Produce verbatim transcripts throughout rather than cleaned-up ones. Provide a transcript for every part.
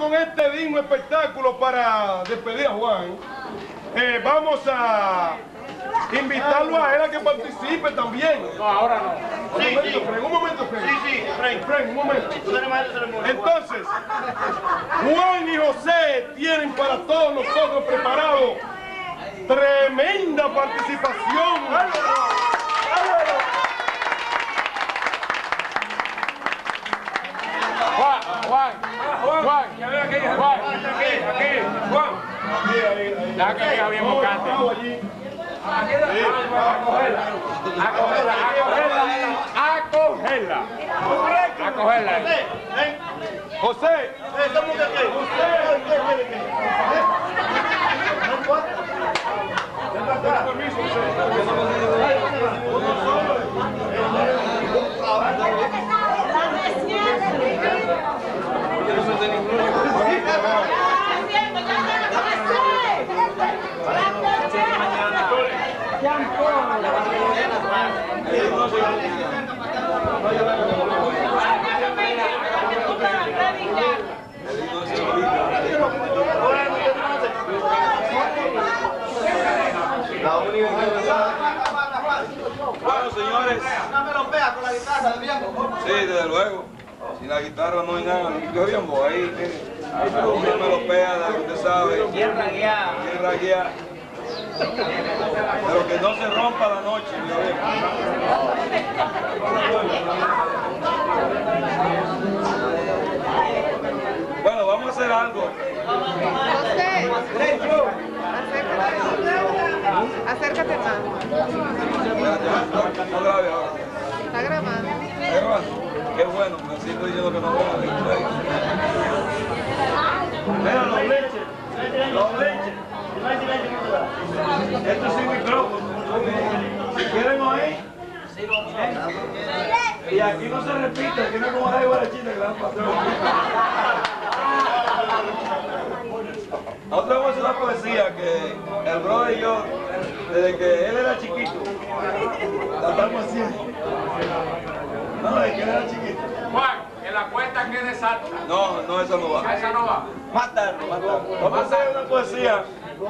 con este digno espectáculo para despedir a Juan, eh, vamos a invitarlo a él a que participe también. No, ahora no. Un Sí, momento, sí. Fren, un momento, Fren. Sí, sí, Fren. Fren, un momento. Tú eres maestro de ceremonia. Entonces, Juan y José tienen para todos nosotros preparado tremenda participación. Juan, Juan, Juan, Juan, Juan, aquí, aquí, Juan. Ya que ya bien bocante. A cogerla, a cogerla, a cogerla, a cogerla. José, Bueno, señores. Sí, desde luego. Sin la guitarra no hay nada. Yo viendo ahí, mire. Una melopea, usted sabe. Tierra guía. Tierra guía. Pero que no se rompa la noche, mi viejo. Bueno, vamos a hacer algo. José, acércate más. No grabe ahora. Está grabando. ¿Está grabando? Qué bueno, me siento diciendo que no me grabe. mira los leches, los leches. Esto es sin micrófono. Si quieren oír. Y aquí no se repite, aquí no es como la de Guarachita, gran patrón. Nosotros vamos a hacer una poesía que el brother y yo, desde que él era chiquito, la estamos haciendo. No, desde que él era chiquito. Juan, que la cuenta quede exacta. No, no, esa no va. Esa no va. Mátalo, mátalo. Vamos a hacer una poesía.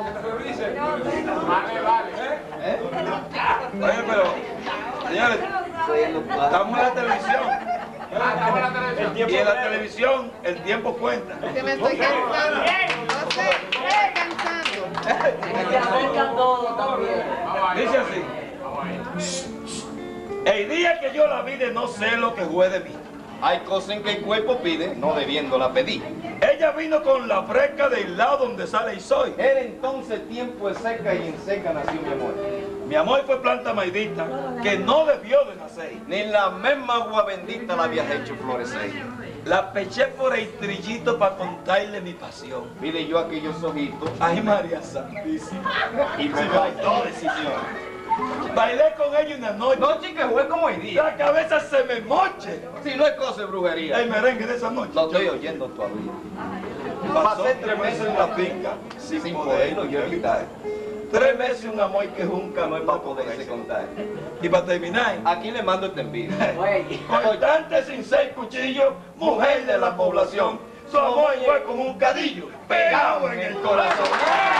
Vale, vale. Oye, pero, señores, estamos en la televisión. Ah, estamos en la televisión. Y en la televisión el tiempo cuenta. Que me estoy cansando. José, me estoy cansando. Dice así. El día que yo la vi de no sé lo que fue de mí. Hay cosas en que el cuerpo pide, no debiéndola pedir. Ella vino con la fresca del lado donde sale y soy. Era entonces tiempo de seca y en seca nació mi amor. Mi amor fue planta maidita que no debió de nacer. Ni en la misma agua bendita la habías hecho florecer. La peché por el trillito para contarle mi pasión. Mire yo aquellos ojitos Ay, María Santísima. y me faltó decisión. Bailé con ella una noche. Noche que fue como hoy día. La cabeza se me moche. Si no es cosa de brujería. El merengue de esa noche. Lo estoy oyendo todavía. Pasó tres meses en la finca sin, Sin poderlo poderlo yo yo evitar. Tres meses un amor que nunca no es para para poderse poderse contar. Y para terminar, Aquí le mando este envío. cortante sin seis cuchillos, mujer de la población. Su amor fue como un cadillo pegado en el corazón.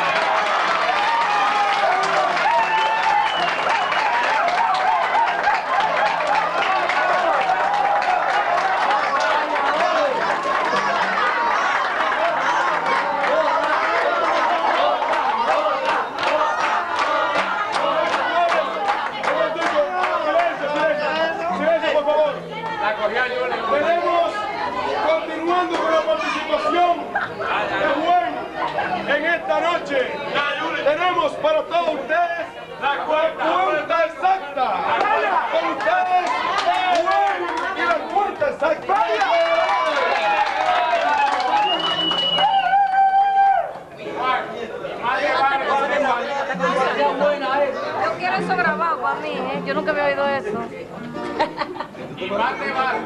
La cogía yo. Tenemos, continuando con la participación de Juan en esta noche, tenemos para todos ustedes la cuenta exacta. Con ustedes, Juan y la cuenta exacta. Yo quiero eso grabado para mí, ¿eh? Yo nunca había oído eso. Y más te vale.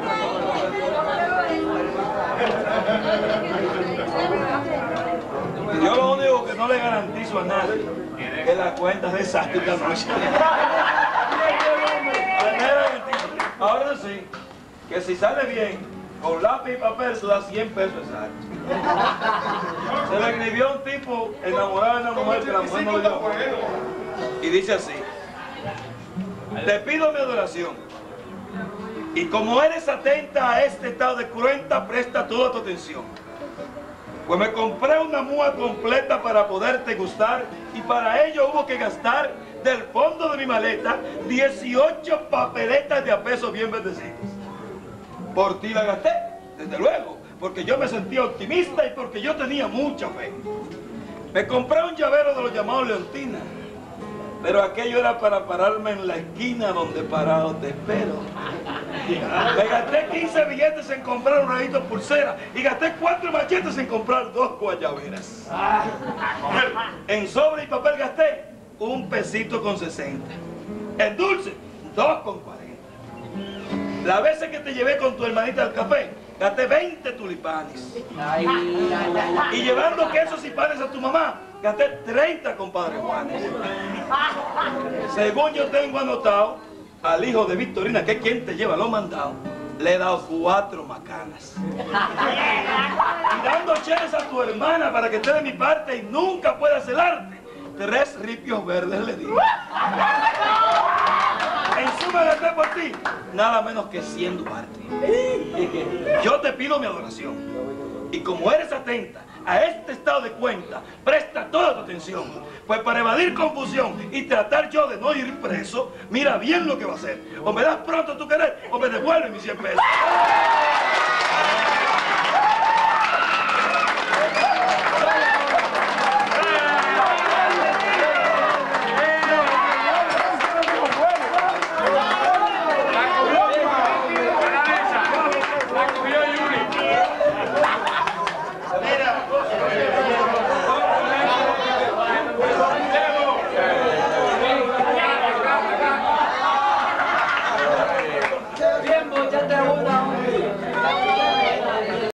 Yo lo único que no le garantizo a nadie es la cuenta de esa esta noche. Ahora sí, que si sale bien, con lápiz y papel, tú das cien pesos exactos. Se le escribió a un tipo enamorado de una mujer que la mujer no le dio. Y dice así: te pido mi adoración, y como eres atenta a este estado de cruenta, presta toda tu atención. Pues me compré una muda completa para poderte gustar, y para ello hubo que gastar del fondo de mi maleta dieciocho papeletas de a peso bien bendecidas. Por ti la gasté, desde luego, porque yo me sentía optimista y porque yo tenía mucha fe. Me compré un llavero de los llamados Leontina, pero aquello era para pararme en la esquina donde parado te espero. Me gasté quince billetes en comprar un radito de pulsera y gasté cuatro machetes en comprar dos guayaberas. En sobre y papel gasté un pesito con sesenta. En dulce, dos con cuarenta. Las veces que te llevé con tu hermanita al café, gasté veinte tulipanes. Y llevando quesos y panes a tu mamá, gasté treinta, compadre Juanes. Según yo tengo anotado, al hijo de Victorina, que es quien te lleva los mandados, le he dado cuatro macanas. Y dando cheles a tu hermana para que esté de mi parte y nunca pueda celarte, tres ripios verdes le di. En suma gasté por ti nada menos que cien duartes. Yo te pido mi adoración, y como eres atenta a este estado de cuenta, presta toda tu atención, pues para evadir confusión y tratar yo de no ir preso, mira bien lo que va a hacer: o me das pronto tu querer o me devuelves mis cien pesos.